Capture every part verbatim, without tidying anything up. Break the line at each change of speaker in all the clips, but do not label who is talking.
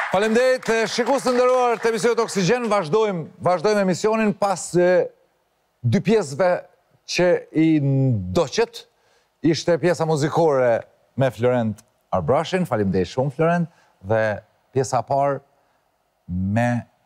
Faleminderit, shikues të nderuar të emisionit Oksigjen, vazhdojmë, vazhdojmë emisionin pas e, dy pjesëve që i ndoqët. Ishte pjesa muzikore me Florent Arbrashin, faleminderit shumë Florent, dhe pjesa parë me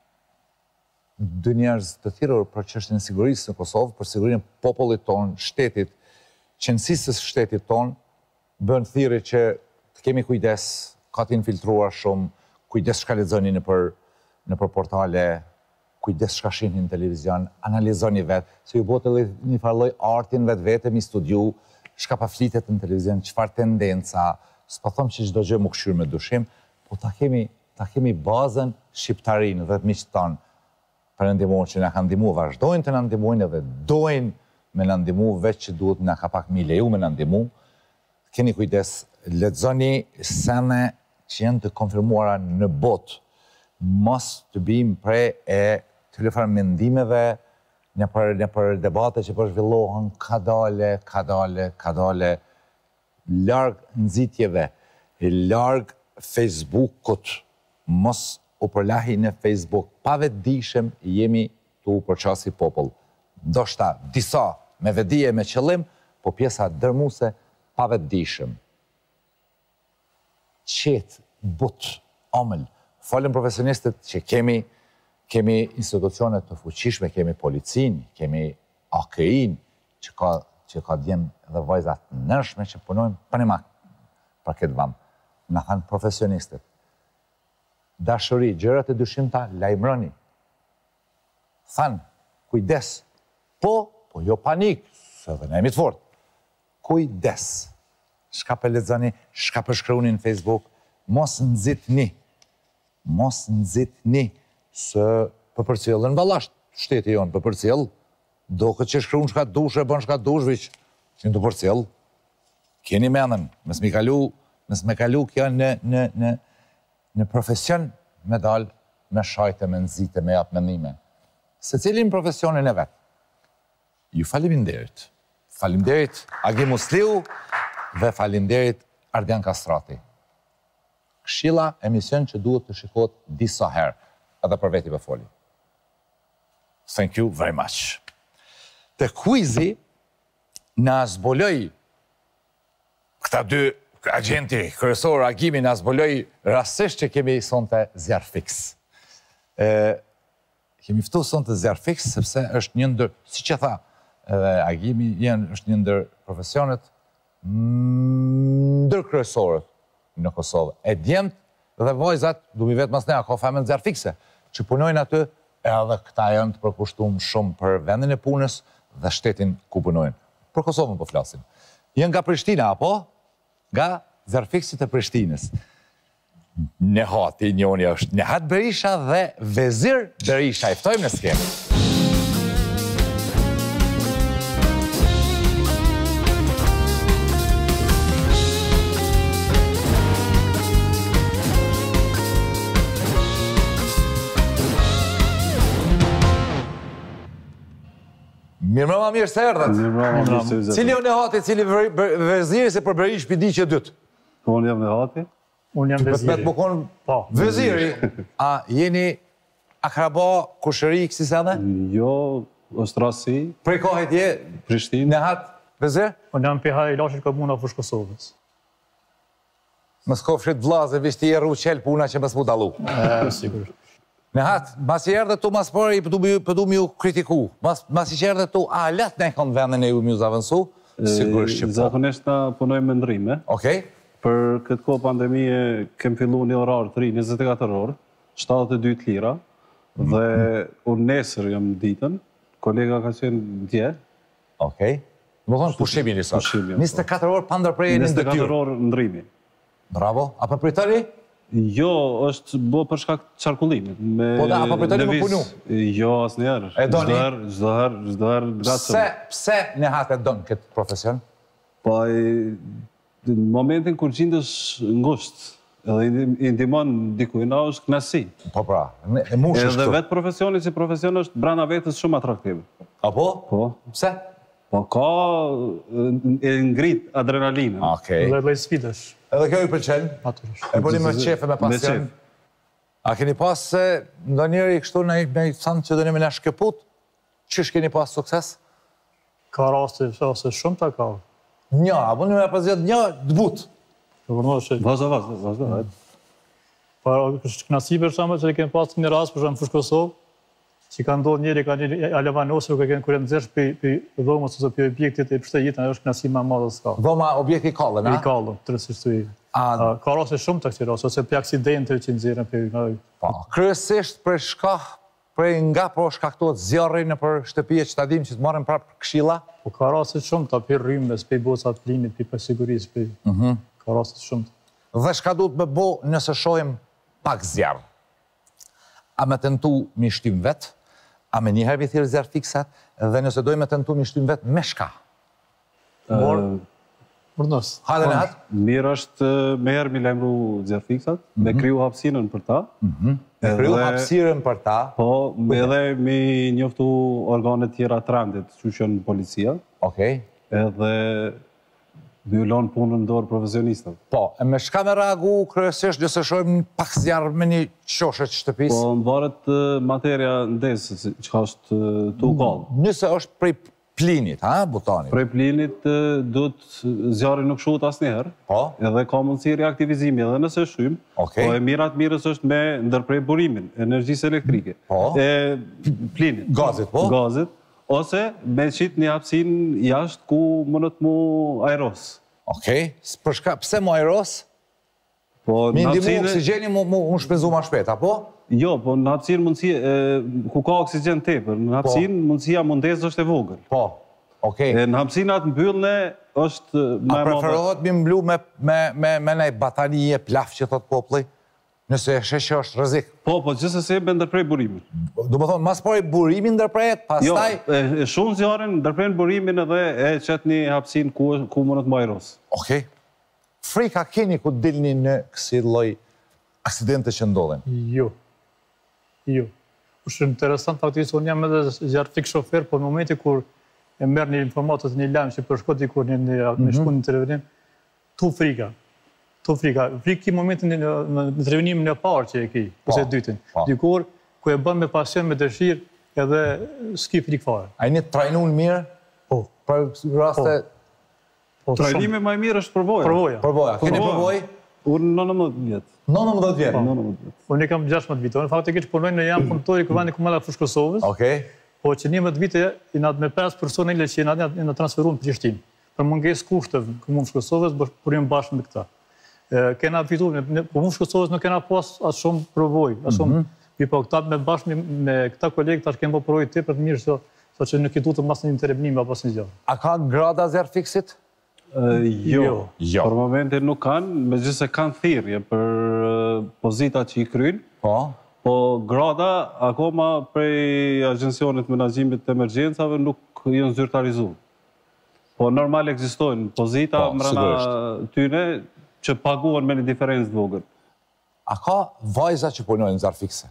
dy njerëz të thirrur për çështjen e sigurisë në Kosovë, për sigurinë e popullit ton, shtetit, qendësisë së shtetit ton, bën thirrje që të kemi kujdes, ka të infiltruar shumë, kujdes shka lexoni në për, në për portale, kujdes shka shihni në televizion, analizoni vetë, se ju botë edhe një farloj artin vetë vetë, mi studiu, shka pa flitet në televizion, qëfar tendenca, s'pa thom që çdo gjë më këshyrë me dushim, po ta kemi, ta kemi bazën shqiptarinë dhe të miqtë tanë, për në ndihmuar që na kanë ndihmuar, vazhdojnë të na ndihmojnë edhe dojnë me na ndihmu, veç që duhet na ka pak mi leju me na ndihmu. Keni kujdes, lexoni sene që janë të konfirmuara në botë, mos të bim prej e të lëfar mendimeve në për, në për debate që për zhvillohen kadale, kadale, kadale, larg nxitjeve, larg Facebookut, mos u përlahi në Facebook, pa vetëdijshëm jemi të u përqasi popull. Ndoshta disa me vetëdije me qëllim, po pjesa dërmuese pa vetëdijshëm. Qetë, but, omël, folën profesionistët që kemi, kemi institucionet të fuqishme, kemi policin, kemi A K I-n, që ka, që ka djemë dhe vajzat nërshme që punojnë për një mak për këtë vam. Në thanë profesionistët. Dashuri, gjërat e dyshimta, lajmëroni. Thanë, kujdes, po, po jo panik, se dhe ne jemi të fort. Kujdes. Shka për lexoni, shka për shkruani në Facebook, mos nxitni, mos nxitni se për përcjellën vallasht, shteti jonë për përcjell, do këtë që shkruan shka dush e bën shka dush, viq, që në të përcjell, keni menën, mes me kalu, mes me kalu kjo në, në, në, në profesion me dal, me shajte, me nxite, me jap mendime. Se cilin profesionin e vetë. Ju faleminderit. Faleminderit Agi Musliu dhe faleminderit Ardian Kastrati. Këshilla emision që duhet të shikot disa herë, edhe për veti për foli. Thank you very much. Te kuizi në zboloj këta dy agenti kryesor Agimi në zboloj rasisht që kemi sonte zjarë fix. E, kemi ftu sonte zjarë fix, sepse është një ndër, si që tha, edhe Agimi jenë është një ndër profesionet ndër kryesorët në Kosovë. E djemët dhe vojzat, du mi vetë mas nea, ka femën zjarë fikse, që punojnë aty, edhe këta janë të përkushtum shumë për vendin e punës dhe shtetin ku punojnë. Për Kosovën po flasim. Jënë nga Prishtina, apo? Nga zjarëfiksit e Prishtinës. Nehati njoni është Nehat Berisha dhe Vezir Berisha. Iftojmë në skemë. Mirë mërëma mirë se erdhët.
Mirë mërëma mirë se erdhët.
Cili o Nehati, cili veziri se për Berish pidi që dytë?
Unë jam Nehati.
Unë jam veziri.
Për bukon veziri, a jeni akraba kushëri kësi sene?
Jo, është rasi.
Prej kohët je?
Prishtinë.
Nehat, vezir?
Unë jam piha i lashit komuna fush Kosovës.
Më skofshit vlaze, vishti e ru qelë puna që më s'mu dalu.
E, sigur.
Nehat, mas i erdhe tu mas përri, përdu mi ju kritiku. Mas i që erdhe tu, a let ne kënë vendin e ju mi ju zavënsu? Sigurisht që po.
Zakonisht na punojmë me ndrime.
Okej.
Për këtë kohë pandemie kem fillu një orar të ri, njëzet e katër orë, shtatëdhjetë e dy të lira, dhe unë nesër jam ditën, kolega ka qenë dje.
Okej. Më thonë pushimi një sot.
Pushimi,
njëzet e katër orë pandërprejë një
njëzet e
ndëtyrë.
katër orë ndrimi.
Bravo. A për pritari?
Jo, është bo për shkak të qarkullimit.
Po da, a për pritari më punu?
Jo, asë njerë.
E doni?
Çdo herë, çdo herë gatshëm.
Pse, pse Nehat e donë këtë profesion?
Po, në momentin kur gjindesh ngusht, edhe i ndihmon dikujt, është kënaqësi.
Po pra, e mush është.
Edhe vetë profesioni si profesion është brenda vetës shumë atraktiv.
Apo?
Po.
Pse?
Po ka e ngrit adrenalinën.
Okej.
Dhe lloj sfidash.
Edhe kjo i pëlqen?
Natyrisht.
E bëni me qefe, me pasion? A keni pas se ndo njëri kështu në i thanë që dëni me në shkëput? Qysh keni pas sukses?
Ka raste, ose shumë ta ka.
Një, apo një me pëzjet një dëbut.
Vazhdo, vazhdo, vazhdo.
Para knasi për shembull që kemi pas një rast për shembull në Fushë Kosovë, që ka ndodhur njëri ka një Alevanosur që kanë kur nxjerr për dhomës ose për objektet e pështëjitën, është knasi më e madhe s'ka.
Dhoma objekti i kallën, a?
I kallën, tërësisht i.
A
Ka raste shumë të këtyre, ose për aksidente që nxjerrin për nga.
po, kryesisht për shkak për nga po shkaktohet zjarri në për shtëpije që ta dim që të marrin prapë këshilla?
Po ka raste shumë të për rrymës, për bocat plinit, për sigurisë, për ka raste shumë.
Dhe shka duhet me bo nëse shohim pak zjarë? A me tentu mi shtym vetë? A me njëherë vi thirë zjarë fiksat? Dhe nëse dojmë me tentu mi shtym vetë, me shka?
Mërnës.
Hajde në hatë?
Mirë është me herë mi lajmëru zjarë fiksat, me kriju hapësinën për ta.
Kriju hapësirën për ta?
Po, edhe mi njoftu organet tjera të randit, që që në policia.
Okej.
Edhe me u lonë punën në dorë profesionistët.
Po, e me shka me reagu kryesisht nëse shohim një pak zjarë me një qoshet shtëpis?
Po, në varet materia ndesë, që ka është të u kallë.
Nëse është prej plinit, ha, butanit?
Prej plinit duhet zjarri nuk shuhet asnjëherë.
Po?
Edhe ka mundësi reaktivizimi edhe nëse shym.
Okej.
Po e mirat mirës është me ndërprej burimin, energjisë elektrike.
Po?
E plinit.
Gazit, po?
Gazit. Ose me qitë një hapësin jashtë ku mënët mu aeros.
Okej. Për shka, pse mu aeros?
Po,
Mi
në
ndimu
hapësine-
oksigeni mu, mu, mu shpenzu ma shpet, apo?
Jo, po në hapësin mundësi, e, ku ka oksigen tepër, në hapësin mundësia mundes është e vogël.
Po. Okej.
E në hapësinat mbyllne është
A
më e madhe.
preferohet mi mblu me, me, me, me nej batanije plaf që thot popli? Nëse e shesh që është rrezik.
Po, po, gjithsesi me ndërprej burimin.
Do më thonë, mas pari burimin ndërprejet,
Jo,
pastaj...
e, e shumë zjarën, ndërprejnë burimin edhe e qëtë një hapësin ku, ku mënët më aeros.
Okej. Frika keni ku dilni në kësi lloj aksidente që ndodhen?
Jo. Jo. është interesant faktikisht, unë jam edhe zjarë fik shofer, por në momenti kur e merr një informatës një lajm që përshkot dikur një në shku në intervenim, tu frika. Tu frika. Frikë ki momentin në intervenimin e parë që e ki, ose e dytin. Dikur, ku e bën me pasion, me dëshirë, edhe s'ki frikë fare.
A një trajnun mirë?
Po.
Për raste...
Trajnimi më i mirë është përvoja.
Përvoja.
Përvoja. Keni përvoj?
Unë nëntëmbëdhjetë vjetë.
nëntëmbëdhjetë vjetë?
nëntëmbëdhjetë vjetë.
Unë i kam gjashtëmbëdhjetë vite. Unë faktikisht punoj në jam punëtori ku vendi Kumalla Fushë Kosovës.
Okej.
Po që njëmbëdhjetë vite i na me pesë persona ile që na na transferuan në Prishtinë. Për mungesë kushteve Komunës së Kosovës punim bashkë me këta. Kena fituar në Komunën së Kosovës nuk kena pas as shumë provoj, as shumë. Mi po këta me bashkë me këta kolegë tash kemi bërë provoj tepër të mirë se saqë nuk i duhet mas një intervenim apo asnjë gjë.
A ka grada zjarr fiksit?
Jo.
Jo.
Për momentin nuk kanë, megjithëse kanë thirrje për pozitat që i kryjnë.
Po.
Po grada akoma prej Agjencionit Menaxhimit të Emergjencave nuk janë zyrtarizuar. Po normal ekzistojnë pozita mbrana tyne që paguhen me një diferencë të vogël.
A ka vajza që punojnë zjarr fikse?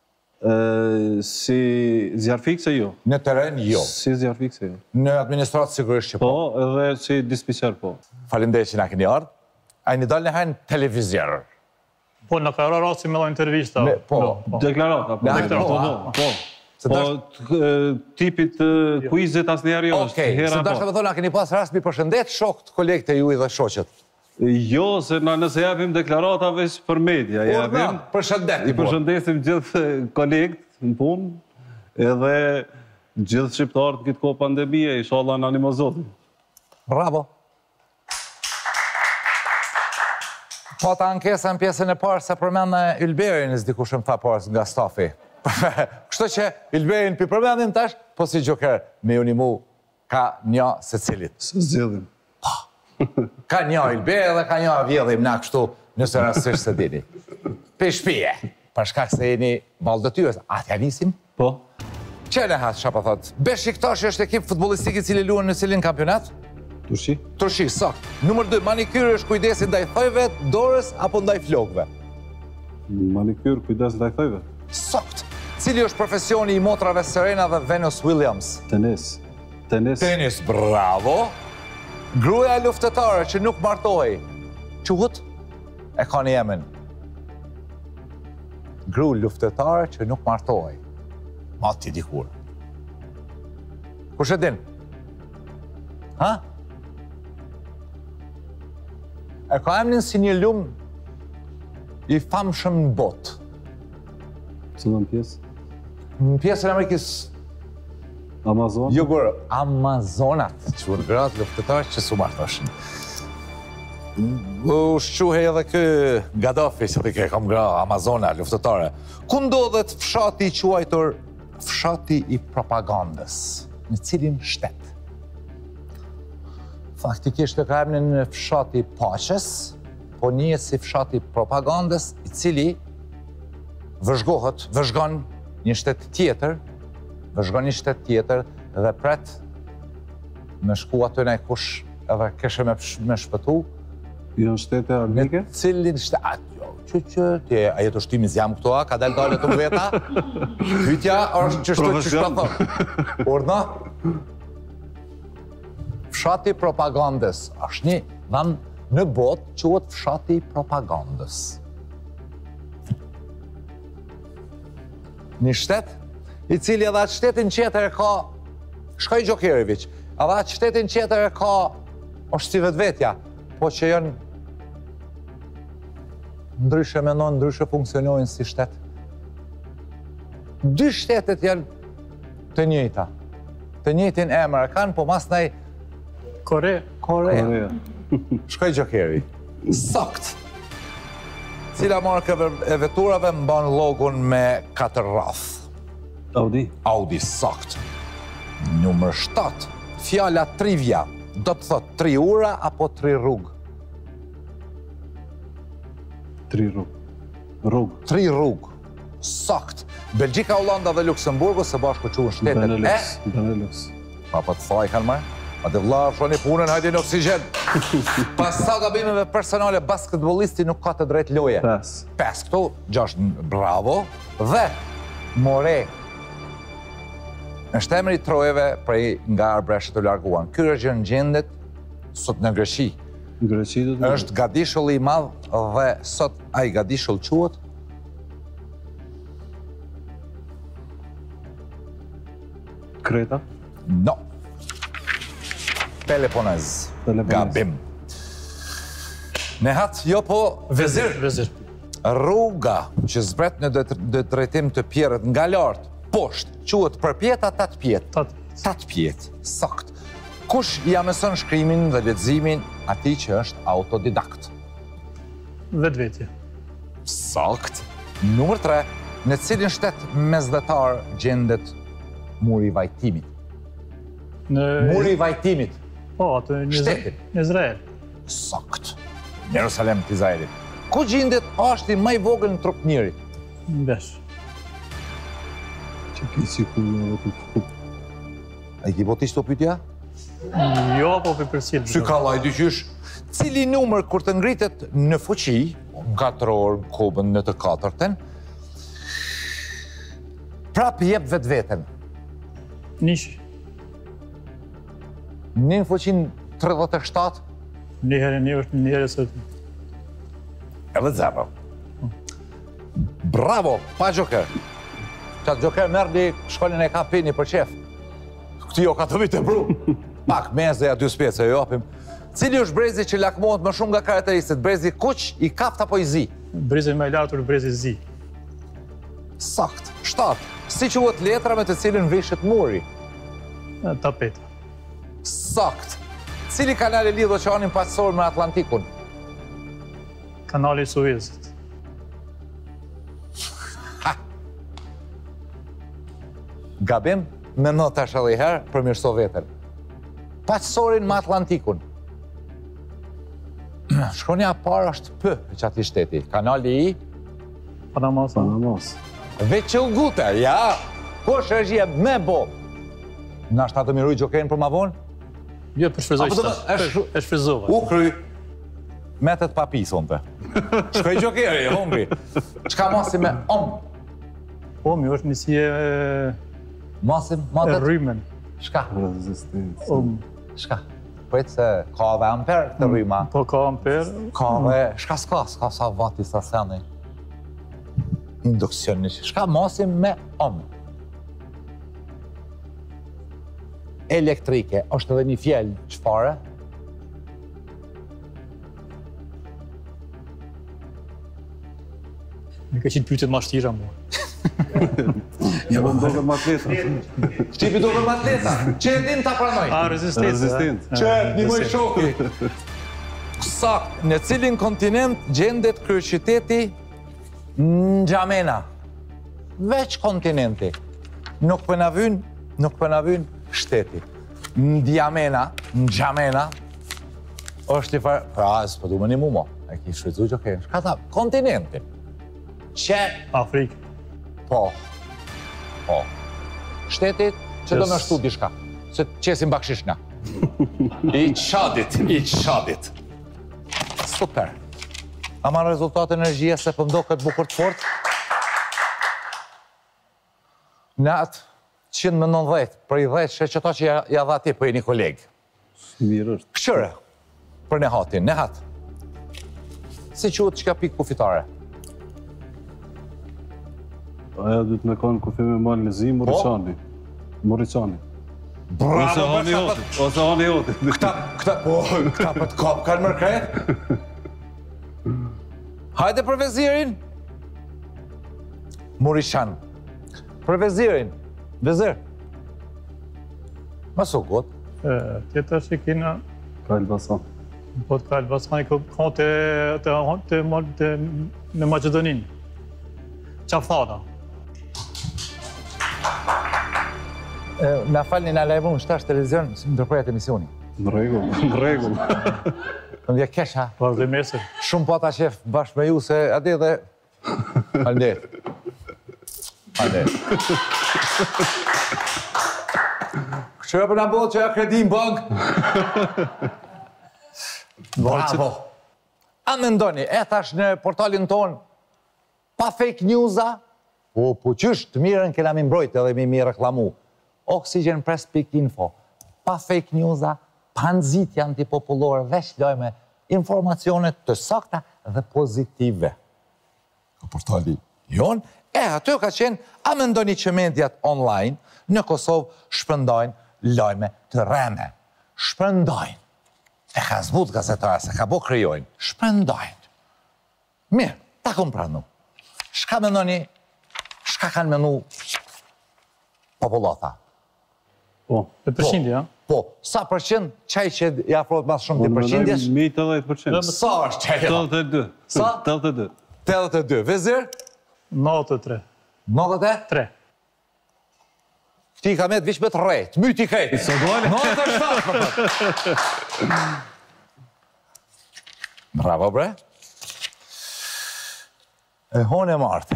Si zjarr fikse jo.
Në teren jo.
Si zjarr fikse jo.
Në administratë sigurisht që
Po,
po.
edhe si dispečer po.
Faleminderit që na keni ardhur. A një dalë në herë në televizor?
Po në ka rarë rasti me la intervista.
Me- po.
Deklarata, po.
Deklarata,
Po, po.
Se
Po,
dash-
t- tipit të kuizit asnjëherë jo është
Okej, se
hera
dashka
po.
me thonë, a keni pas rast mi përshëndet shokët, kolegët e juaj dhe shoqet?
Jo, se na nëse japim deklarata veç për media, japim.
Urdhna, përshëndet.
I përshëndesim gjithë kolegët në punë, edhe gjithë shqiptarët këtë kohë pandemie, inshallah në animo Zotit.
Bravo. Po ta ankesa në pjesën e parë se përmendë Ylberin, dikush më tha parës nga stafi. Kështu që Ylberin për përmendim tash, po si gjoker me unimu ka një se cilit.
Së zjedhim.
Ka një Ylber dhe ka një vjedhim na kështu nëse rastësisht se dini. Pe shpije, për shkak se jeni ballëtyres, a t'ja nisim?
Po.
Që në hatë shapa thot? Beshiktashi është ekip futbollistik i cili luan në cilin kampionat?
Turshi?
Turshi, sakt. Numër dy, manikyri është kujdesi ndaj thojve, dorës apo ndaj flokëve?
Manikyr, kujdes ndaj thojve.
Sakt. Cili është profesioni i motrave Serena dhe Venus Williams?
Tenis. Tenis.
Tenis, bravo. Gruaja luftetare që nuk martohej. Quhet? E ka në Jemen. gru luftetare që nuk martohej. Ma ti dikur. Kush e din? Ha? E ka emnin si një lumë i famshëm në botë.
Cëllën pjesë?
Në pjesën e Amerikës
Amazon?
Jo gërë, Amazonat, që vërë gratë luftetarë që su martoshin. U shquhe edhe kë Gaddafi, që të ke kam gra Amazona, luftetare. Ku ndodhet fshati i quajtur fshati i propagandës, në cilin shtet? Faktikisht e ka emnin në fshati paqes, po njihet si fshati propagandës, i cili vëzhgohet, vëzhgon një shtet tjetër, vëzhgon një shtet tjetër dhe pret me shku aty në kush edhe këshe me, me shpëtu.
Janë shtete armike?
Në cilin shtet, jo, që që, ti, a jetë ushtimi zjam këto a, ka del dole të veta, pytja është që shtu që shpëthon. Urna, fshati propagandës, është një dhan në botë quhet fshati propagandës. Një shtet, i cili edhe atë shtetin qeter e ka, shkoj Gjokerevic, edhe atë shtetin qeter e ka, është si vetvetja, po që janë ndryshe menon, ndryshe funksionojnë si shtet. Dy shtetet janë të njëjta, të njëjtin emër e kanë, po mas nej
Kore.
Korea. Shkoj Gjokeri. Sakt. Cila markë e veturave mban logon me katër rrath.
Audi.
Audi, sakt. Numër shtatë. Fjala trivia. Do të thot tri ura apo tri rrugë?
Tri rrugë. Rrugë.
Tri rrugë. Sakt. Belgjika, Hollanda dhe Luksemburgu së bashku quhen shtetet e...
Benelux. Benelux.
Pa po të thaj kanë marrë? A dhe vla, shoni punën, hajdi në oksigen. Pas sa gabimeve personale, basketbolisti nuk ka të drejt loje.
Pes.
Pes këtu, gjasht bravo. Dhe, more, është emri trojeve prej nga arbreshët të larguan. Ky është në gjendet sot në Greqi.
Në Greqi do të
është gadishulli i madh dhe sot ai gadishull quhet
Kreta.
No. Peloponez. Gabim. Nehat, jo po vezir.
Vezir.
Rruga që zbret në drejtim të pjerët nga lartë, poshtë, quhet përpjeta tat pjetë.
Tat.
Tat pjetë, sakt. Kush ja mëson shkrimin dhe leximin atij që është autodidakt?
Vetvetje.
Sakt. Numër tre, në cilin shtet mesdhetar gjendet muri i vajtimit?
Në
Muri i vajtimit.
Po, atë në
Shtetin.
Në Izrael.
Sakt. Në Jerusalem të Izraelit. Ku gjendet ashti më i vogël në trup njerit?
Në Besh.
Që ki si ku në të të
A i ki botisht të pytja?
Jo, po për përcjell.
Sy ka laj dyqysh. Cili numër kur të ngritet në fuqi, katër orë në kobën në të katërten, prap jep vetë vetën.
Nish.
Një në fuqin tridhjetë e shtatë,
Një herë një është një herë së
edhe zero. Bravo, pa Gjoker. Qatë Gjoker merë një shkollin e ka pini për qef. Këti jo ka të vitë e bru. Pak, meze ja dy spece, jo apim. Cili është brezi që lakmohet më shumë nga karakteristit? Brezi kuq, i kaft apo i zi?
Brezi më i lartur, brezi zi.
Sakt. Shtatë. Si quhet letra me të cilin vishet muri?
Tapeta.
Sakt. Cili kanal e lidh oqeanin paqësor me Atlantikun?
Kanali i Suezit.
Gabim, me në tash edhe i herë, përmirëso veten. Paqësorin me Atlantikun. Shkronja parë është P që ati shteti. Kanali i
Panamas.
Panamas.
Veçëllgute, ja. Kush është je me bo? Na shta të miruj Gjokerin për ma vonë?
Jo, për shfryzoj
Apo do
qëta.
të- është-
E shfryzova.
U kry. Metet pa pi, sonte. Shkoj Gjokeri, hombi. Qka masi me om?
Omi është një si e,
Masim,
e
matet?
rrymen.
Shka?
Rezistencë.
Om.
Shka? Pojtë se ka dhe amper të rryma.
Po ka amper.
Ka dhe, shka s'ka, s'ka sa vati sa seni. induksion, shka masim me om. Elektrike, është edhe një fjellë çfarë?
Më ka qitë pyetjet ma shtira mua.
Ja, më ndodhe më atleta.
Shqipi duke më atleta, që e din ta pranoj.
A, rezistencë.
Rezistencë.
Që një moj shoki. Sakt, në cilin kontinent gjendet kryeqyteti N'Djamena. Veç kontinenti. Nuk për na vyn, nuk për na vyn shteti. N'Djamena, N'Djamena, është i farë, pra, s'po du më një mumo, e ki shfrytzu që ke, shka ta, kontinenti. Që,
Afrikë.
po, po, shtetit që do me shtu dishka, se qesim bakshishna. I qadit, i qadit. Super. Ama rezultat energjia se pëmdo këtë bukur të fort. Në atë njëqind e nëntëdhjetë, për i dhjetë shë qëta që ja dha ti për i një kolegë.
Mirë është.
Këshëre, për Nehatin, Nehat. Si quhet çka pikë kufitare?
Aja du të me kanë kufi me malë në zi, Moricani. Moricani.
Bravo,
Ose hani
bërsa
jotit, ose hani jotit.
Këta, këta, po, këta për të kapë kanë mërë kretë. Hajde për vezirin. Morishan. Për vezirin. Vezir. Ma su god.
Tjetër që kina,
Ka Elbasan.
po të ka Elbasan, i ka të në Macedonin. Qaftana.
Na falni na lajmën shtash televizion, si më ndërprejat emisioni.
Në regull, në regull.
Në vje kesh, ha?
Po dhe mesë.
Shumë po ata qef bashkë me ju se adi dhe... Falndet. Falndet. Kështu për në botë që ja kredi në bank. Bravo. A me ndoni, e thash në portalin ton, pa fake news-a, po po qysh të mirën kena mi mbrojt edhe mi mi reklamu. Oxygenpress pikë info. Pa fake news-a, pa nëzitja antipopullore, veç lojme informacionet të sakta dhe pozitive. Ka portali jon, e aty ka qenë, a me ndoni që mediat online në Kosovë shpërndajnë lojme të reme. Shpërndajnë. E ka zbut gazetara, se ka bo kryojnë. Shpërndajnë. Mirë, ta kom pranu. Shka me ndoni, shka kanë menu popullata?
Po.
E përqindja, ja?
Po, sa përqind qaj që i afrohet mas shumë të përqindjesh?
Mi të dhejtë përqind.
Sa është qaj?
Tëllët e dy.
Sa?
Tëllët e dy.
Tëllët e dy. Vezir?
nëntëdhjetë e tre.
Nëntëdhjetë e
tre.
Këti ka me të vish me të rejt, myti kejt.
Së dojnë?
nëntëdhjetë e shtatë, për për. Bravo, bre. E hone marte.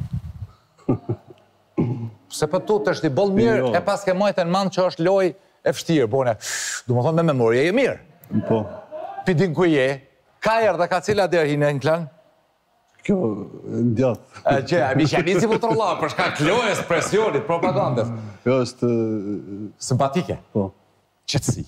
Se për tu të është i boll mirë, e pas ke majtë në manë që është loj e fështirë, bone, du më thonë me memorje e mirë.
Po.
Pidin ku je, ka erë dhe ka cila derë hinë në klan?
Kjo, në djatë.
E që, a mi që një si futrolla, për shka klojës, presionit, propagandës.
Kjo është...
Simpatike.
Po.
Qëtësi.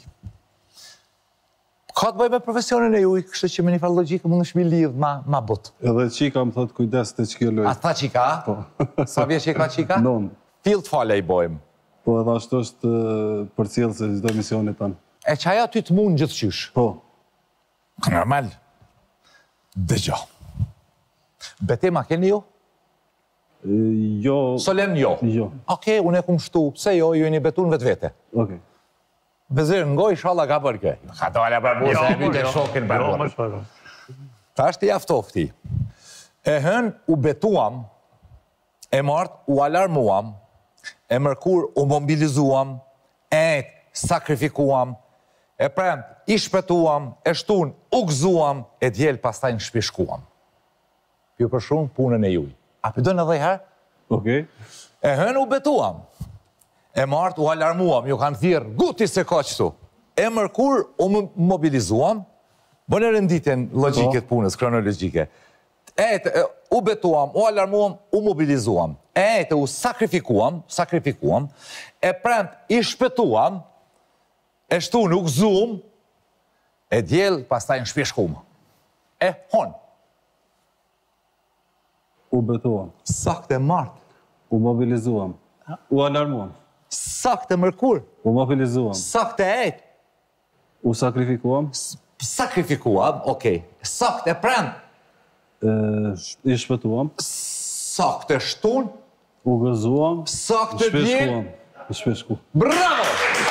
Ka të bëj me profesionin e juj, kështë që me një farë logikë mund është mi lidhë ma, ma but.
Edhe qika më thotë kujdes të që kjo lojë.
A tha qika?
Po.
Sa vje që i ka qika?
Non.
Filt fale i bojmë.
Po edhe ashtu është për cilë se gjithdo misionit tanë.
E që aja ty të mund gjithë qysh?
Po.
Normal. Dëgjo. Betema keni ju?
Jo...
Solen jo?
Jo.
Oke, unë e kum shtu, pse jo, ju e një betun vetë vete.
Oke.
Vezir, ngoj shala ka për kë. Ka dole për burë, se e myte shokin për
Jo,
burë.
më shparo.
Ta është i aftofti. E hën u betuam, e martë u alarmuam, e mërkur u mobilizuam, e sakrifikuam, e prem i shpetuam, e shtun u gëzuam, e djel pastaj në shpishkuam. Pjo për shumë punën e juj. A përdojnë edhe i herë?
Okej.
E hën u betuam, e martë u alarmuam, ju kanë thirë guti se ka qëtu. E mërkur u mobilizuam, bënë renditjen logikët punës, kronologike. E të u betuam, u alarmuam, u mobilizuam. E të u sakrifikuam, sakrifikuam, e premt i shpetuam, e shtu në u gëzuam, e djel pastaj në shpishkum. E hon.
U betuam.
Saktë e Mart.
U mobilizuam. U alarmuam.
Saktë e Mërkur.
U mobilizuam.
Saktë e Ejt.
U sakrifikuam.
Sakrifikuam, okej. Saktë e Premtë.
I shpëtuam.
Saktë e Shtunë.
U gëzuam.
Saktë e Diel.
Shpeshkuam. I shpeshku.
Bravo!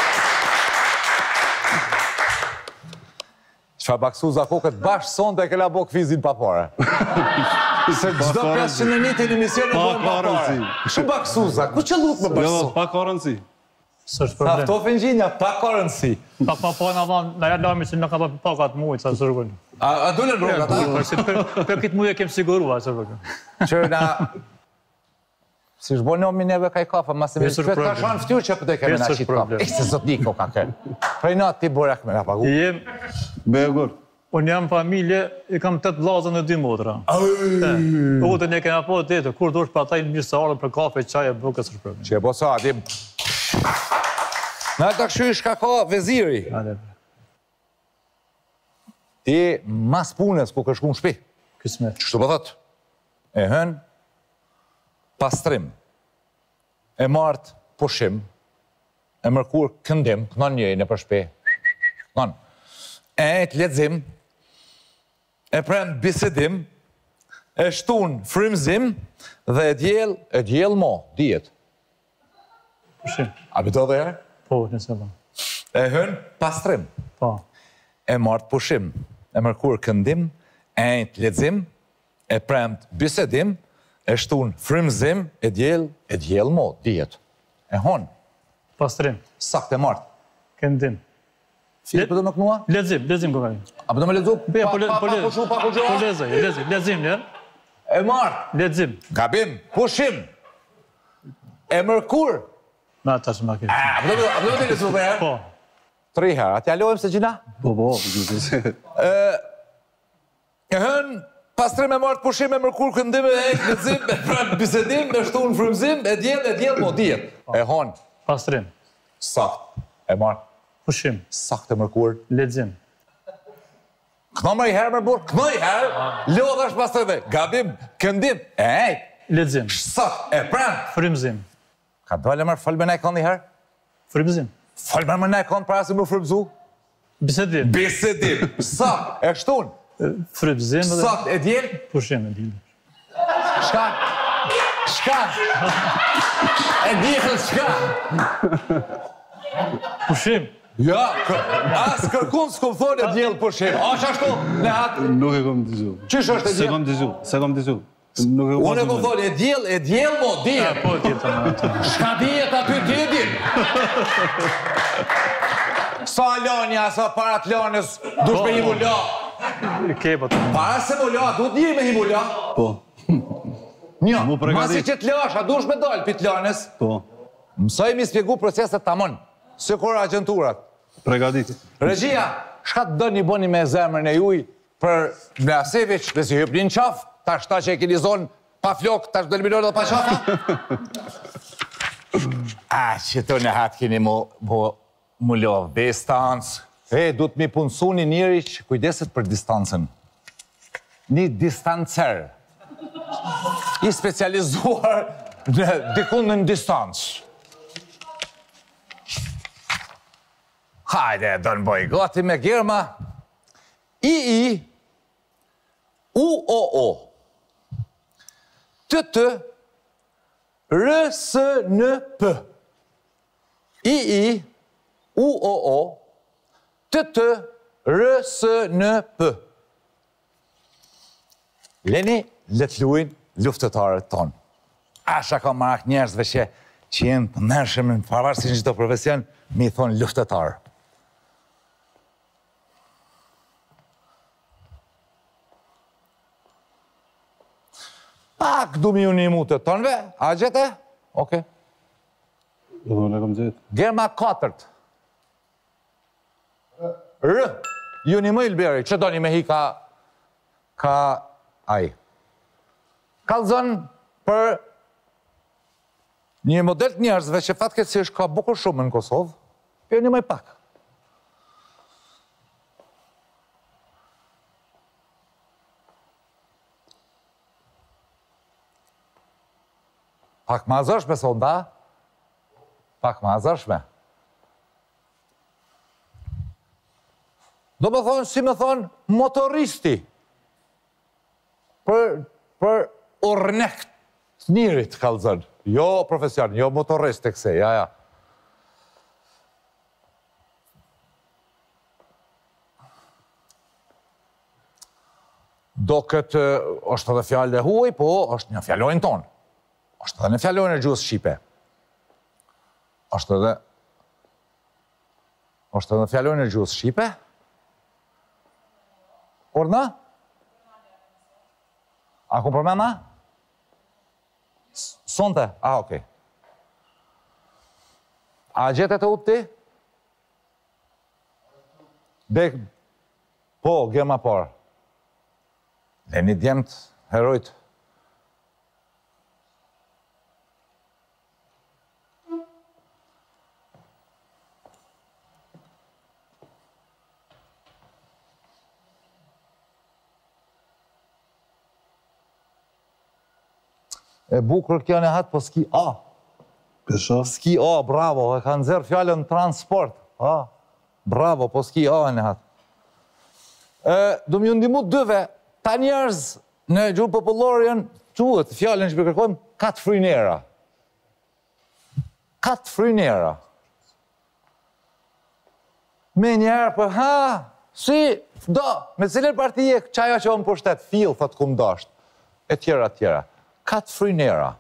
Çfarë baksuza kokët bashkë sonte e kella bo kvizin pa pare. Se çdo pesëqind minutë në emision e bojmë pa pare. Shumë baksuza, ku që lutë më bashkë?
Jo, pa ka rëndësi.
S'është problem.
Taftofin gjinja, pa ka rëndësi.
Pa pa po na van, na ja lami që në ka pa pakat mujt, sa sërgun.
A dole në rrogat, a?
Për këtë mujë e kem sigurua, sërgun.
Që na... Si shbojnë omi neve ka i kafa, ma se me shpet ka shanë ftyrë që pëtë e keme na qitë kafa. Ishte zot Niko ka kërë. Prej natë ti borek me nga pagu.
Jem,
Begur.
unë jam familje, i kam tëtë vlazën e dy motra. Utën e kena po të të, kur dush për ata i mirë se arën për kafe, qaj e bëke së shpërmi.
Që e bo sa, adim... Në të këshu shka ka veziri. Ti mas punës ku këshku në shpi.
Kismet.
Qështu po thot? E hën, pastrim, e martë pushim, e mërkur këndim, kënon njëjnë e për shpe, kënon, e e të ledzim, e prem bisedim, e shtun frimzim, dhe e djel, e djel mo, djetë.
Pushim.
A bito dhe e?
Po, nëse po.
E hën, pastrim,
Po.
e martë pushim, e mërkur këndim, e e të ledzim, e prem bisedim, e shtun frimzim, e djel, e djel mo, djetë. E hon,
Pastrim.
sakt e martë.
Këndim.
Si për të më kënua?
Lezim, lezim ko kemi.
A për të më lezu?
Be,
Pa
po le-
pa-
po
pa
le-
kushu, pa kushu?
Po lezoj, lezim, lezim, njerë.
E martë.
Lezim.
Gabim, pushim. E mërkur.
Na tash ma ke.
A për të më- a për të më lezu dhe e?
Po.
Tri herë, atja lojmë se gjina?
Po, po, gjithë.
E hën, pastrim e martë pushim, e mërkur këndim, e e lezim, e prem bisedim, e shtun frimzim, e djel, e djel mo, djetë. E hon,
Pastrim.
sakt. E martë,
Pushim.
sakt e mërkur.
Lezim.
Këno më i herë më burë, këno i herë, lodhash pastrime, gabim, këndim, e ejt,
Lezim.
sakt, e prem.
Frymzim.
Ka dole mërë, falë me ne konë i herë?
Frymzim.
Falë me ne konë para se më frymzu?
Bisedim.
Bisedim, sakt, e shtun,
Frymzim dhe
sakt, e djel,
pushim e djel.
shka, shka, e djel, shka.
Pushim.
Ja, kë- as kërkun s'kom thonë e djel pushim, a që ashtu, ne hatë,
Nuk e kom dëgju.
qysh është e
Se
djel?
kom dëgju, se kom dëgju. Nuk e kom
Unë e kom
dëgju.
thonë e djel, e djel mo,
Ja,
djel.
po tjetër në atë.
Shka dijet aty ti e din? Sa lanja, sa parat lanës, dush me himu la.
Ke po të.
Para se mu la, du t'një me himu la.
Po,
Një,
Mu pregadit.
masi që t'lash, a dush me dalë pit lanës.
po.
Mësoj mi spjegu proceset tamon, se kur agenturat.
Pregadit.
Regjia, shka të dëni bëni me zemrën e juj për Mlasevic dhe si hyp një në qaf, tash ta që e kini zonë pa flok, tash do eliminojnë dhe pa qafa? A, që të në hatë kini mu, mu, mu lo distancë. E, du të mi punësu një njëri që kujdeset për distancën. Një distancer. I specializuar në dikun në distancë. Hajde, do në boj gati me Germa. I, I, U, O, O. Të, të, R, S, N, P. I, I, U, O, O. Të, të, R, S, N, P. Leni, let luin luftëtarët tonë. Asha ka marak njerëzve që që jenë të mërshëm në pavarësisht në çdo profesion, mi i thonë luftëtarë. Pak du mi unë i mu të tonëve, a gjete? Oke.
Unë e kom gjetë.
Germa katërt. R. Ju një më ilberi, që do një me hi ka... ka... aj. Kalzën për një model të njerëzve që fatkeqësisht ka bukur shumë në Kosovë, për një më i pak. Pak ma zërshme, sonda? Pak ma zërshme. Do më thonë, si më thonë, motoristi. Për, për urnek të njërit, kalëzën. Jo profesion, jo motorist të kse, ja, ja. Do këtë është edhe fjallë e huaj, po është një fjallojnë tonë. është edhe në fjallojnë e gjuhës Shqipe. është edhe është edhe në fjallojnë e gjuhës Shqipe. Orna? A ku përmena? Sonte? A, okej. A gjetet e utë ti? Bek, po, gema parë. E një djemët herojt. E bukur kjo në hatë, po s'ki A.
Pesha?
S'ki A, bravo, e kanë zërë fjallën transport. A, bravo, po s'ki A në hatë. Du më ju ndimu dëve, ta njerëz në gjuhë popullore janë quhet fjallën që përkërkojmë katë frynera. Katë frynera. Me njerë për ha, si, do, me cilër partije qaja që onë për shtetë, fil, thëtë kumë dasht, e tjera, tjera. Katë frynera.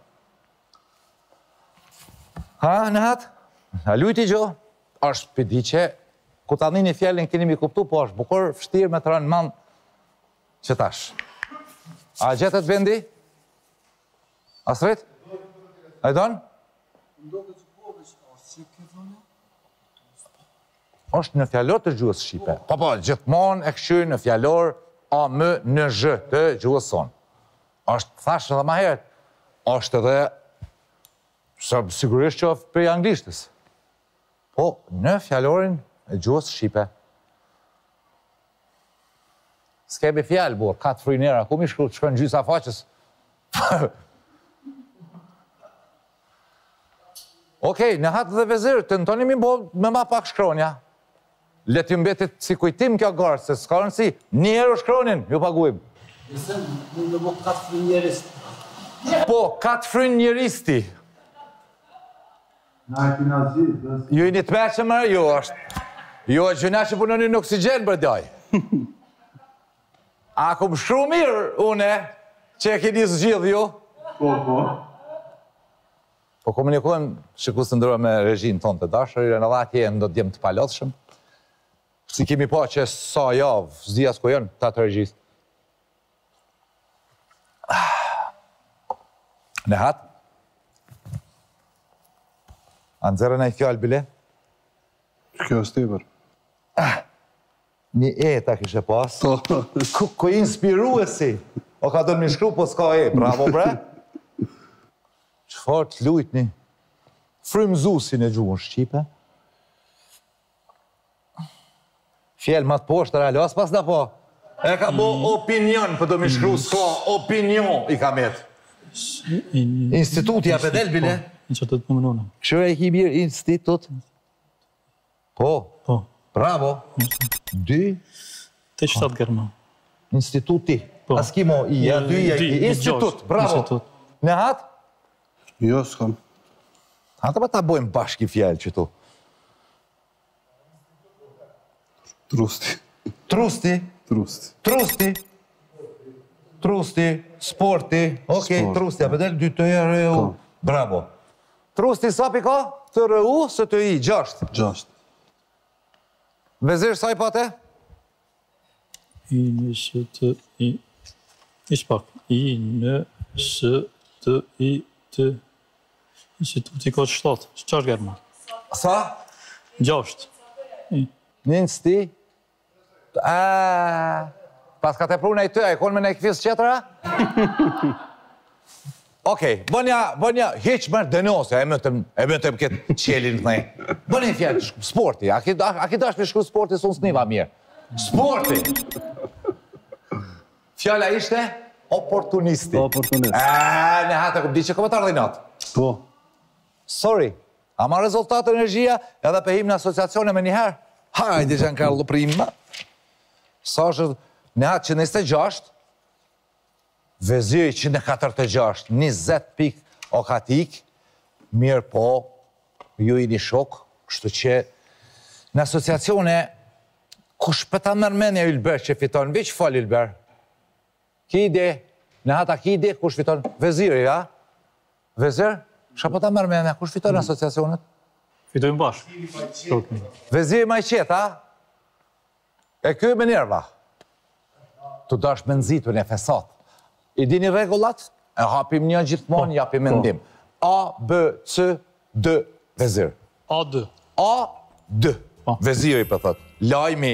Ha, në hatë? A lujti gjo? është pëdi që, ku ta një një fjallin keni mi kuptu, po është bukur fështirë me të rënë manë që tash. A gjetet vendi? Astrid? A i donë? është në fjallor të gjuhës Shqipe. Po, po, gjithmonë e këshyrë në fjallor A, M, N, Zh të gjuhës sonë. është, thashë edhe ma herët, është edhe, sigurisht që ofë për anglishtës. Po, në fjallorin e gjuhës Shqipe. S'kemi fjallë, buar, katë frynera, ku mi shkru të shkën gjysa faqës? Okej, në hatë dhe vezirë, të në toni mi bo me ma pak shkronja. Letë ju mbetit si kujtim kjo garë, se s'ka rënë si, njerë u shkronin, ju paguim.
Nësën, mund në bo katë frynjeristi.
Po, katë frynjeristi. Ju i një të meqë mërë, ju është. Ju është gjëna që punoni në oksigen, bërdjaj. A ku më shru mirë, une, që e keni zgjidh ju?
Po, po.
Po komunikojmë që ku së ndërë me regjinë tonë të dashër, në latje e ndo djemë të palotëshëm. Si kemi po që sa javë, zdijas ku jënë, ta të regjistë. Në hatë? A nëzërën e i fjallë, bile?
Kjo është tepër.
Një e ta kishe pas. Ku inspiru e si? O ka dënë mi shkru, po s'ka e. Bravo, bre. Qëfar të lujt një frymzusin e gjuhën Shqipe? Fjellë ma të poshtë, realos pas da po. E ka bo opinion, për do mi shkru, s'ka opinion i ka metë. Instituti apë edel, bile?
Institut për mënuna.
Këshëre e ki mirë, institut? Po.
Po.
Bravo. Dy.
Të qëtatë German.
Instituti. As ki mo, i, ja, dy, ja, i. Institut. Bravo. Në hatë?
Jo, s'kam.
Hatë pa ta bojmë bashki fjallë që tu.
Trusti.
Trusti?
Trusti.
Trusti? Trusti, sporti, okej, trusti, a pëdel dy të e rë u. Bravo. Trusti sa pika? Të rë u, së të i, gjasht.
Gjasht.
Vezir, sa i pate?
I, në, së, të, i. Ish pak. I, në, së, të, i, të. Instituti ka shtatë. Qash German?
Sa?
Gjasht.
Njënës ti? A, pas ka të prune i të, a i konë me në i këfis qetëra? Okej, bënja, bënja, hiq mërë denosja, e mëtëm këtë qelin të nejë. Bënja i fjallë, sporti, a ki dash me shkru sporti, së unë s'niva mirë. Sporti! Fjalla ishte? Oportunisti.
Oportunisti.
A, në hatë, këmë di që këmë të ardhinat.
Po.
Sorry, ama rezultat energjia edhe pe him në asociacione me njëherë. Hajde Giancarlo prima. Sa është në atë që njëzet e gjashtë, Veziri që në katërt e gjashtë, njëzet pik o katik, mirë po, ju i një shok, kështu që në asociacione, kush pëta mërmenja Ylber që fiton, veç fal Ylber. Ki ide, në hata ki ide, kush fiton? Veziri, ja? Vezir? Shka pëta mërmenja, kush fiton në asociacionet?
Fitojmë bashkë.
Veziri ma i qeta, e kjo me nerva. Tu dash me nëzitu një fesat. I dini regullat, e hapim një gjithmonë, japim mendim. A, B, C, D, vezir.
A, D.
A, D. Veziri për thot. Lajmi.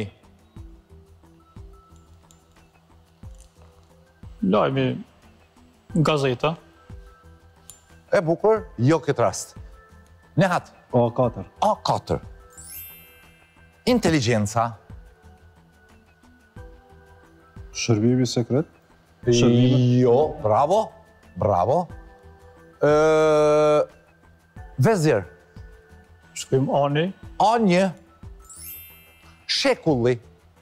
Lajmi gazeta.
E bukur, jo këtë rast. Nehat.
A katër.
A katër. Inteligenca.
Shërbimi sekret.
Jo, bravo, bravo. Vezir.
Shkojmë ani.
A një. Shekulli.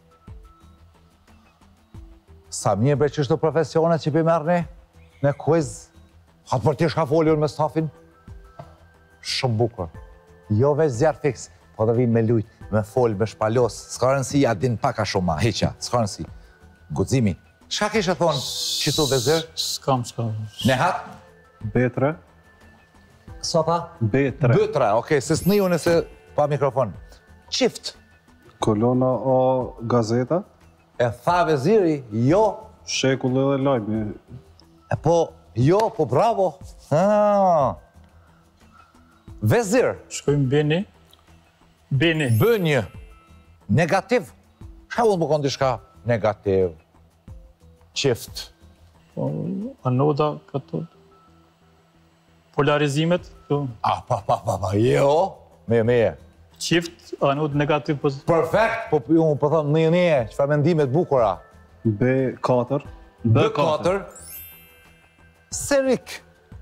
Sa mirë bre që është profesionet që për mërni në quiz. Hatë për ti shka folur me stafin. Shumë bukur. Jo veç zjarë fix, po dhe vi me lujt, me fol, me shpalos. Ska rënësi, ja din paka shumë ma, heqa, ska rënësi. Gudzimi. Shka kishë thonë që tu vezir?
Skam, skam.
Nehat?
Betre.
Sa ta?
Betre.
Betre, okej, se s'niju nëse pa mikrofon. Qift.
Kolona A gazeta.
E tha veziri, jo.
Shekull edhe lajmi.
E po, jo, po bravo. Ah. Vezir.
Shkojmë Beni. Beni.
Bë një. Negativ. Shka mund më kondi shka? Negativ. Qift.
Anoda, këto. Polarizimet.
Ah, pa, pa, pa, pa, jo. Me, me.
Qift, anod negativ pozitiv.
Perfekt, po ju më po thëmë një një, që fa mendimet bukura.
B katër.
B katër. Serik.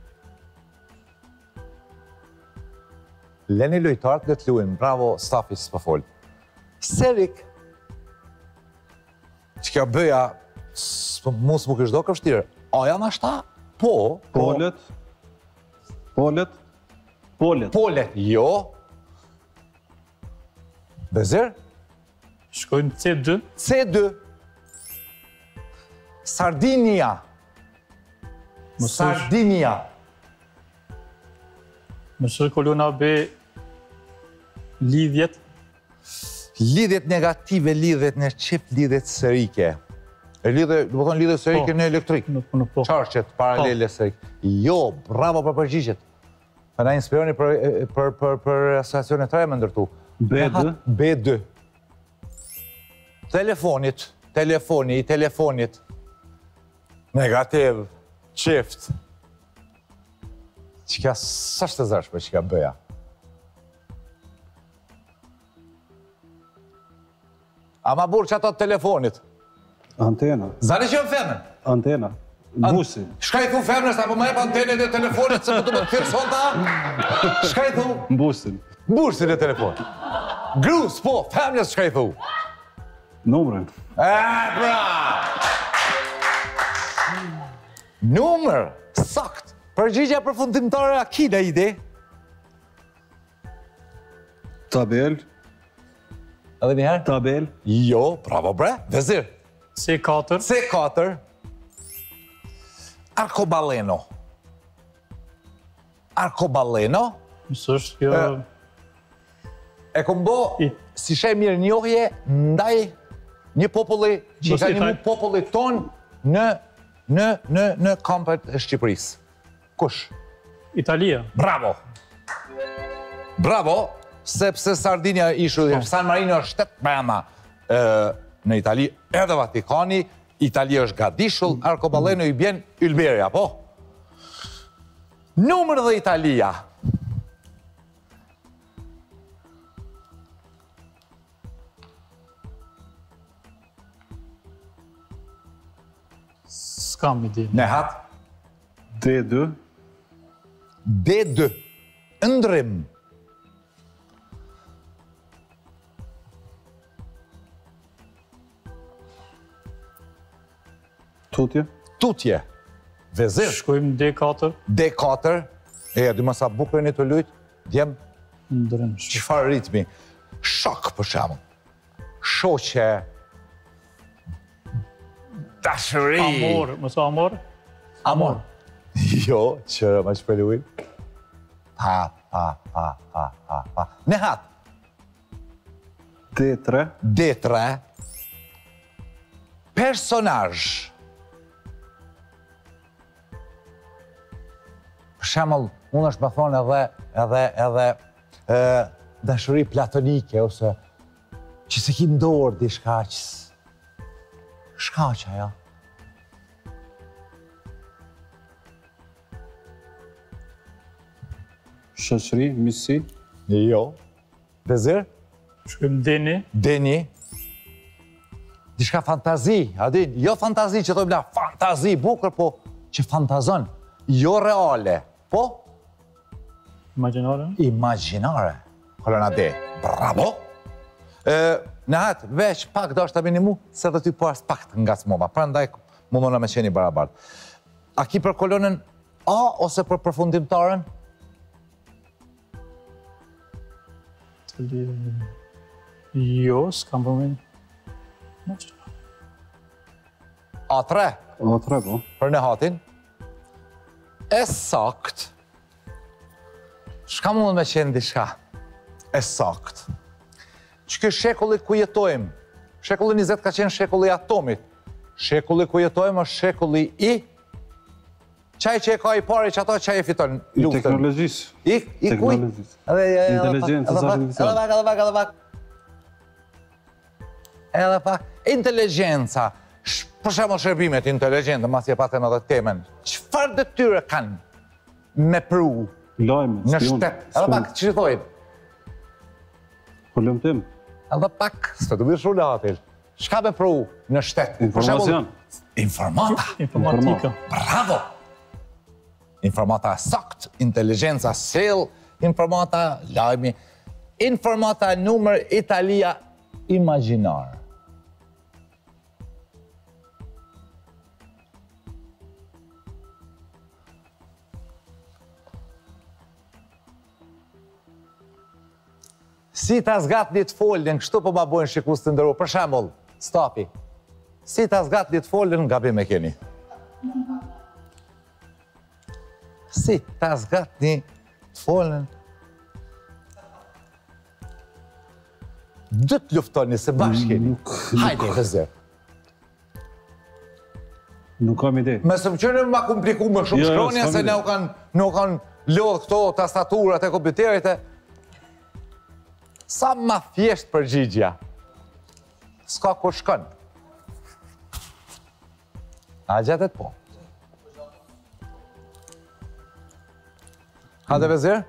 Leni lojtarët dhe të luin, bravo stafis për folë. Serik. Që kjo bëja, mu s'mu kështë do kështirë. A janë ashta? Po.
Polet. Polet. Polet.
Polet, jo. Vezir?
Shkojmë C D.
C D. Sardinia. Sardinia.
Më shërë kolona B, lidhjet.
Lidhjet negative, lidhjet në qift, lidhjet sërike. E lidhje, do më thonë lidhjet sërike në elektrik.
Nuk në po.
Qarqet, paralele sërike. Jo, bravo për përgjigjet. Për na inspironi për asociacione të reja me ndërtu.
B D.
B D. Telefonit, telefoni, i telefonit. Negativ, qift. Qika, sa është të zërshme që ka bëja? A ma burë që ato të telefonit?
Antena.
Zani që jënë femën?
Antena. Busi.
Shka i thu femnës, apo ma jep antenit e telefonit, se më të më të kërë sonta? Shka i thu?
Busin.
Bursin e telefonit. Grus, po, femnës shka i thu?
Numrin.
E, bra! Numër, sakt. Përgjigja përfundimtare a kina ide?
Tabel.
Edhe njëherë?
Tabel.
Jo, bravo bre, vezir.
C katër.
C katër. Arcobaleno. Arcobaleno.
Mësë është kjo...
E këmbo, si shë mirë njohje, ndaj një populli që i ka një mu populli ton në, në, në, në kampet e Shqipërisë. Kush?
Italia.
Bravo! Bravo, sepse Sardinia ishu, San Marino është shtetë brenda në Itali, edhe Vatikani, Itali është gadishull, Arcobaleno i bjen Ylberia, po? Numër dhe Italia.
S'kam ide.
Nehat?
D D.
D dy. Ndrim.
Tutje.
Tutje. Vezir.
Shkojmë D katër.
D katër. E, dy më sa bukër një të lujtë. Djem.
Ndrim.
Qëfar ritmi? Shok, për shemë. Shoqe. Dashëri.
Amor. Mëso amor?
Amor. Jo, qërë më shpëlluim. Pa, pa, pa, pa, pa, pa. Nehat.
D tre.
D tre. Personazh. Për shemëll, unë është më thonë edhe, edhe, edhe e, dashuri platonike, ose që se ki ndorë di shka që shka që aja.
Shoqëri, misi.
Jo. Vezir?
Shkojmë Deni.
Deni. Dishka fantazi, a din? Jo fantazi që thojmë la, fantazi, bukër, po që fantazon. Jo reale, po?
Imaginare.
Imaginare. Kolona D. Bravo! E, Nehat, veç pak do është të minimu, se dhe ty po as pak të nga smova. Pra ndaj, mundona me qeni barabartë. A ki për kolonën A ose për përfundimtarën?
Të lidhë... Jo, s'kam përmin.
A tre.
A tre, po.
Për Nehatin. E sakt. Shka mund me qenë diçka? E sakt. Që kjo shekulli ku jetojmë, shekulli njëzet ka qenë shekulli atomit. Shekulli ku jetojmë është shekulli i qaj që e ka i pari që ato qaj e fiton
I
luftën.
teknologjisë.
I, i kuj?
Teknologjisë.
Edhe, edhe,
Inteligencës artificiale.
Edhe pak, edhe pak, edhe pak. Edhe pak. Inteligenca. Sh- Për shembull shërbimet inteligjente, mas je patën edhe temen. Çfarë detyre kanë me pru
Lajme,
në
spion.
shtet? Edhe pak, që thojnë?
Kolumtim.
Edhe pak, s'të të bërë shumë atil. Shka me pru në shtet? Për
Informacion.
shembull, Informata.
Informatika.
Bravo! Informata sakt, inteligenca sel, informata lajmi, informata numër Italia imaginar. Si ta zgatni të folin, kështu po ma bojnë shikus të ndërru. Për shembull, stapi. Si ta zgatni të folin, gabim e keni. Si ta zgatni të folin. Dë të luftoni se bashkeni. Hajde, Vezir.
Nuk kam ide.
Me së më qënë ma kompliku më shumë
Jo, jo,
shkronja,
s'kam
se
ide.
ne u kanë, ne u kanë lodhë këto tastaturat e kompjuterit e sa ma thjesht përgjigja. S'ka kur shkën. A gjetet po. Hajde Vezir?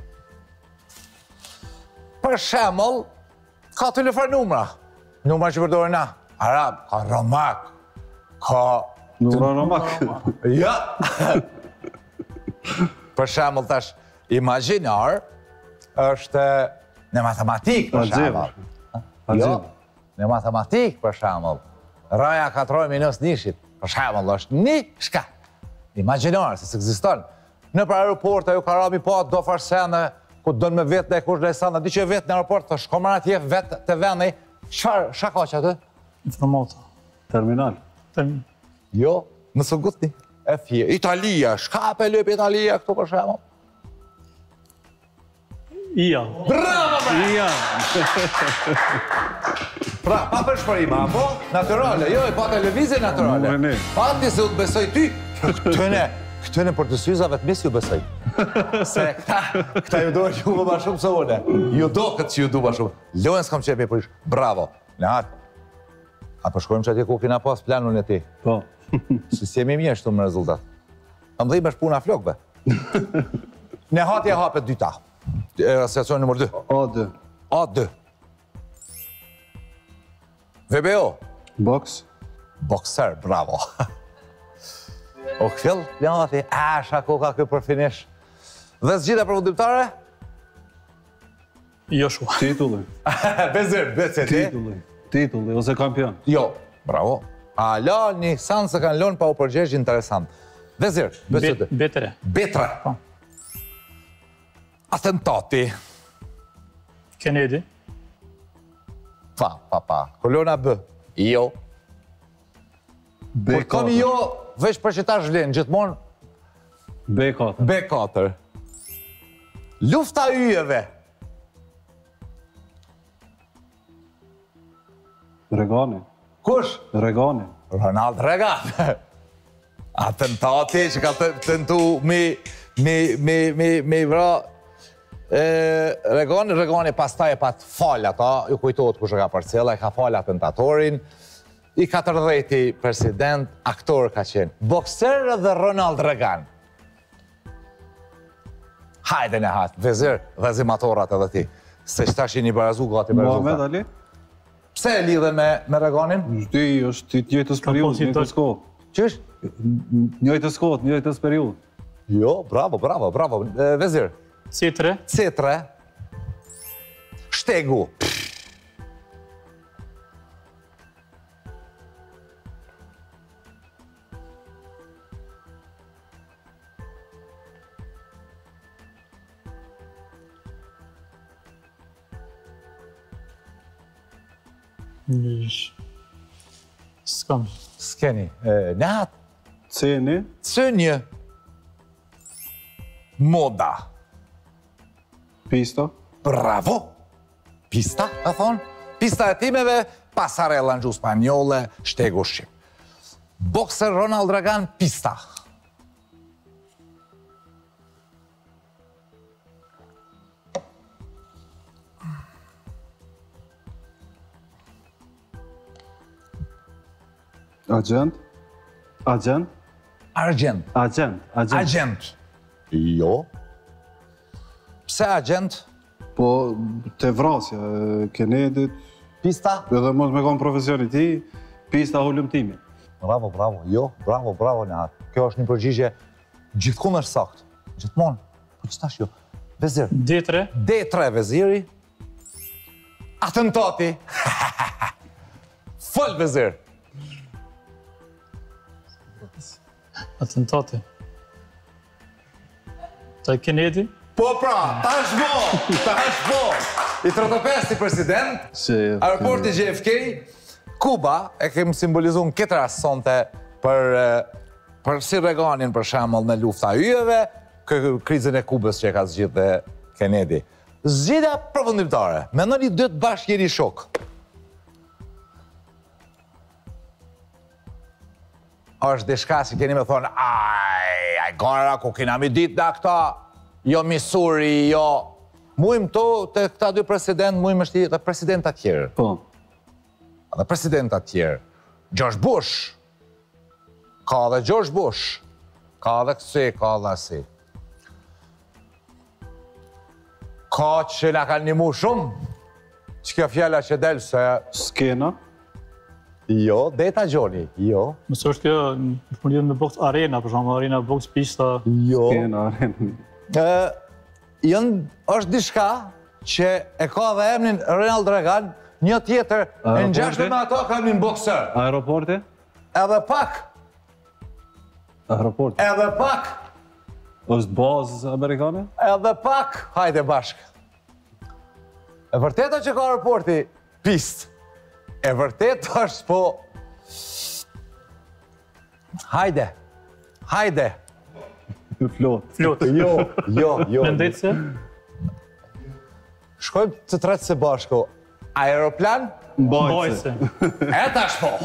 Për shemëll, ka telefon numra. Numra që përdojnë na. Arab, ka romak, ka...
Numra romak.
Ja! Për shemëll tash, imaginar është në matematik, për
Algebër.
shemëll. Jo,
Algebër.
në matematik, për shemëll. Raja katroj minus nishit, për shemëll, është një shka. Imaginar, se s'ekziston. Në për aeroport, ajo ka rami po, do farsene, ku do në me vetë dhe kush dhe i sanë, di që e vetë në aeroport, të shkomar atje vetë të veni, qëfar, shaka që atë?
Informata.
Terminal.
Termin.
Jo, në së gutni. E fje, Italia, shka pe lëp Italia këtu për shemëll?
Ija.
Bravo, bre!
Ija.
Pra, pa përshpërima, apo? Naturale, jo, e pa televizje naturale.
Mure ne.
Pa ti se u të besoj ty. Këtëne, këtëne për të syzave të mis ju besoj. Se këta, këta ju do ju më ma shumë se une. Ju do këtë që ju du ma shumë. Lojen s'kam qepi për ish. Bravo. Në atë. A përshkojmë që atje ku kina pas planun e ti.
Po.
Si si jemi mjeshtu më rezultat. Më dhejmë është puna flokve. Në hatje hapet dyta. Asociacion nëmër dy.
A D.
A dy. V B O.
Box.
Boxer, bravo. O këfill, lehati, a, shako ka kjo për finish. Dhe zgjidhja përfundimtare?
Jo shumë.
Titulli.
Vezir, bëse ti?
Titulli. Titulli, ose kampion.
Jo, bravo. A la një sanë se kanë lënë pa u përgjegjë interesant. Vezir, bëse ti?
Betre.
Betre. Atentati.
Kennedy.
Pa, pa, pa. Kolona B. Jo.
B
Por kam jo, veç për që ta zhlenë, gjithmonë
B katër.
B katër. Lufta yjeve.
Regani.
Kush?
Regani.
Ronald Reagan. Atentati që ka të- tentu mi, mi, mi, mi, mi vra Regani, Regani pastaj e pat falë ata, ju kujtohet kush e ka parcella, e ka falë atentatorin, i katërdhjeti president, aktor ka qenë. Bokser dhe Ronald Reagan. Hajde në hatë, vezir, vezimatorat edhe ti. Se qëtash i një barazu, gati barazu.
Muhammed Ali?
Pse e lidhe me, me Reaganin?
Shdi, është i njëjtës periudhë, njëjtës kohë.
Qysh?
Njëjtës kohë, njëjtës periudhë.
Jo, bravo, bravo, bravo. E, vezir,
Citre.
Cetre, Shtegu.
Nish. S'kam.
S'keni. E, Nehat,
Ceni,
Cënjë. Moda.
pista,
Bravo! Pista, ka thonë? Pista e timeve, pasarela në gjuhë spanjole, Shtegu shqip. Bokser Ronald Reagan, pista.
agent, agent,
Argent.
agent, agent.
Agent. Jo. Pse agent?
Po, te vrasja, e Kennedit,
Pista?
edhe mos me konë profesioni ti, pista hullumtimi.
Bravo, bravo. Jo, bravo, bravo, Nehat. Kjo është një përgjigje gjithkund është sakt. Gjithmonë. Po që tash jo? Vezir.
Detre.
D tre veziri. Atentati. Fol vezir.
Atentati. Ta Kennedy.
Po pra, tash bo, tash bo. I tridhjetë e pesë i president,
Se,
aeroporti J F K, Kuba, e kemi simbolizu në këtë rast sonte për, eh, për si Reaganin për shembull në lufta yjeve, kë- krizën e Kubës që e ka zgjidhë dhe Kennedy. Zgjidhja përfundimtare, mendoni dy të bashkë jeni shok. Është diçka që keni me thonë, aj, aj, gara, ku kena mi dit nga këta, jo Missouri, jo... Mujmë to të këta dy president, mujmë është i dhe presidenta tjerë.
po,
Dhe presidenta tjerë. George Bush. Ka dhe George Bush. Ka dhe kësi, ka dhe si. Ka që nga kanë një mu shumë, që kjo fjalla që delë se...
skena,
Jo, Deta Gjoni, jo.
Mësë është kjo në përmëllidhë me box arena, për shumë arena, box pista.
Jo.
skena, arena.
Ë, Jënë, është diçka që e ka dhe emnin Ronald Reagan, një tjetër, e në
Aeroporti?
gjashme me ato ka emnin bokser.
Aeroporti,
Edhe pak,
aeroporti.
edhe pak,
është bazë amerikane?
edhe pak, hajde bashkë. E vërteta që ka aeroporti pist. E vërtet është po... Hajde, hajde.
Flot.
Flot.
Jo, jo, jo.
Mendojtë se?
Shkojmë të tretë se bashko. Aeroplan,
Mbajtëse.
Bajse.
e tash po.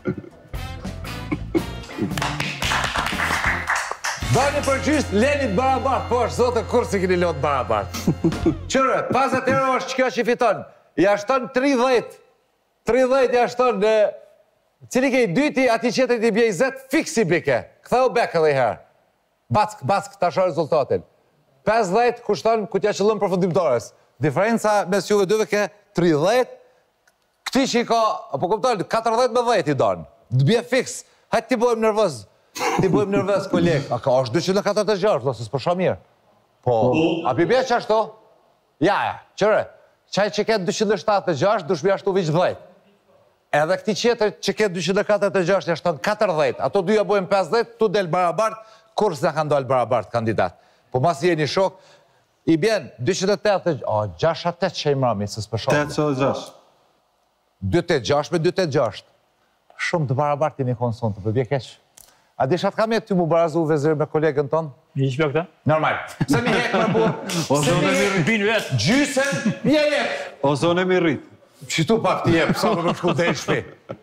Bani përgjysht, lenit barabart, po është zote kur si kini lot barabart. Qërë, pas atëherë është që kjo që i fiton. Ja shton tridhjetë. tridhjetë ja shton në... Cili ke i dyti, ati qetërit i bje i zetë, fiksi bike. Këtheu bekë edhe i herë. Back, back, ta shoh rezultatin. pesëdhjetë kushton ku t'ja qëllëm përfundimtores. Diferenca mes juve dyve ke tridhjetë, këti që i ka, apo kupton, katërdhjetë me dhjetë i donë. Të bje fiks. Hajtë ti bojmë nervëz. Ti bojmë nervëz, kolegë. A ka është dyqin e katërdhjetë e gjashtë, se s'po shumë mirë. Po, a pibje që ashtu? Ja, ja, qëre, qaj që ketë dyqind e shtatëdhjetë e gjashtë, dushmi ashtu vëq dhjetë. Edhe këti qeter që ketë dyqind e katërdhjetë e gjashtë, jashton katërdhjetë, ato dyja bojnë pesëdhjetë, tu del barabart, kur s'na kanë dalë barabart kandidat. Po mas jeni shok, i bjen dyqind e tetëdhjetë, o, gjasht atet që i mrami, se s'pëshon.
tetëdhjetë e gjashtë.
dy tetëdhjetë e gjashtë me dy tetëdhjetë e gjashtë. Shumë të barabart i një konson të përbje keq. A di shatë kam jetë ty mu barazu vezir me kolegën tonë?
Mi ishpja këta?
Normal. Se mi hekë më burë.
O zonë e mi
Binë vetë.
Gjysën, je jep.
O zonë e mi rrit.
Qëtu pak të jep, sa më më shku dhe i shpi.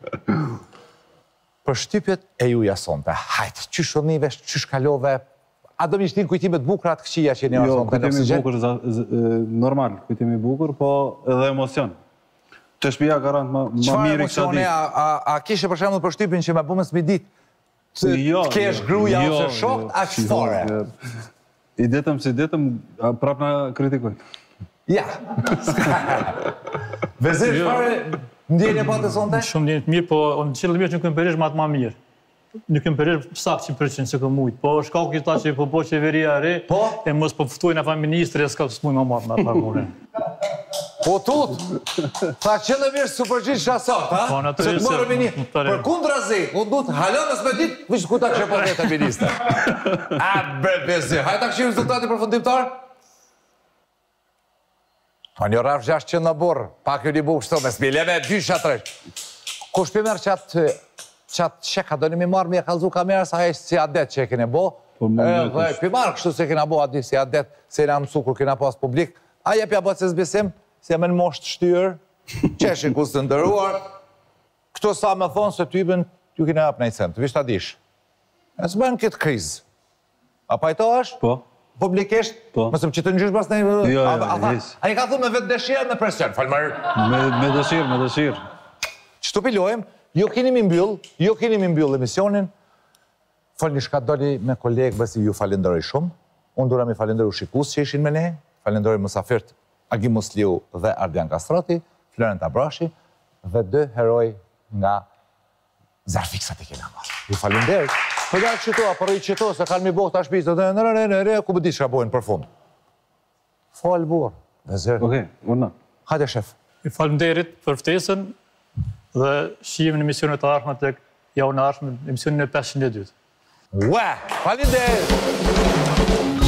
Për shtypjet e ju jasonte, hajtë, qysh odhnive, qysh kalove, a do mi shtin kujtimet bukrat këqia që një
Jo,
asonte në
kujtimi
oksigen?
bukur, za- z- normal, kujtimi bukur, po edhe emocion. Të shpia garant më më
Qfar
mirë i kësa
emocione,
ditë.
a, a, a kishe për shembull për shtypin që me bumës mi dit, të
Jo,
të kesh
jo,
gruja
jo,
ose shok,
jo,
a
jo,
qëfare?
jo. I detëm si detëm, a, prap na kritikojnë.
Ja. Vezir, shfare ndjenje pa të sonte?
Shumë njëtë mirë, po në qëllë mirë që në këmë perish matë ma mirë. Në këmë perish sakë që përqenë që këmë mujtë. Po shkaku këta që po po qeveria e re,
Po?
e mos po fëtojnë afa ministri e s'ka të s'mujnë ma marë në atë mure.
Po tut, tha qëllë mirë së përgjith shasat, ha?
Po, në të
Se të
rrisë,
morë mini,
në të rrisë.
për kundra zi, unë du të halonës me dit, vishë ku ta kështë po vete minister. A, bre, bezi, hajta këshirë rezultati përfundimtar? Po një rafë gjashtë që në borë, pak ju një bukë shto, me s'bile me dy shatresh. Ku shpi merë qatë, qatë sheka, do një mi marë mi e kalzu kamerës, a e si adet që e kene bo,
Po, më
e,
ndetë
dhe,
është.
pi marë kështu se kena bo ati si adet, se na mësu kur kena pas publik, a jepja bëtë se zbesim, se me në moshtë shtyrë, qeshin ku së të ndëruar, këto sa me thonë se tyben, ju kene hap në i sem, të vishtë adish. E së bënë këtë krizë. A pajto është?
Po,
Publikisht?
Po.
Mësëm që të njysh pas në...
Jo, jo,
A- a tha-
nis.
A i ka thu me vetë dëshirë me presion, falmër.
me, me dëshirë, me dëshirë.
Qëtu pilojmë, jo keni mi mbyll, jo keni mi mbyll emisionin, falni shka doli me kolegë, besi ju falenderoj shumë, unë dura mi falenderoj shikus që ishin me ne, falenderoj mësafirt Agim Musliu dhe Ardian Kastrati, Florent Abrashi, dhe dë heroj nga Zarfiksat i kena marë. Ju falenderoj. Për da qëto, apër i qëto, se kanë mi bohë të ashpisë, dhe në në në në ku bëdi shka bojnë për fund. Falë burë, dhe zërë.
Okej, urna.
Hajde, shef.
I falemderit për ftesën dhe shijem në emisionet të arshme të ja unë arshme, emisionin e pesëqind e dytë.
Ua, falenderoj.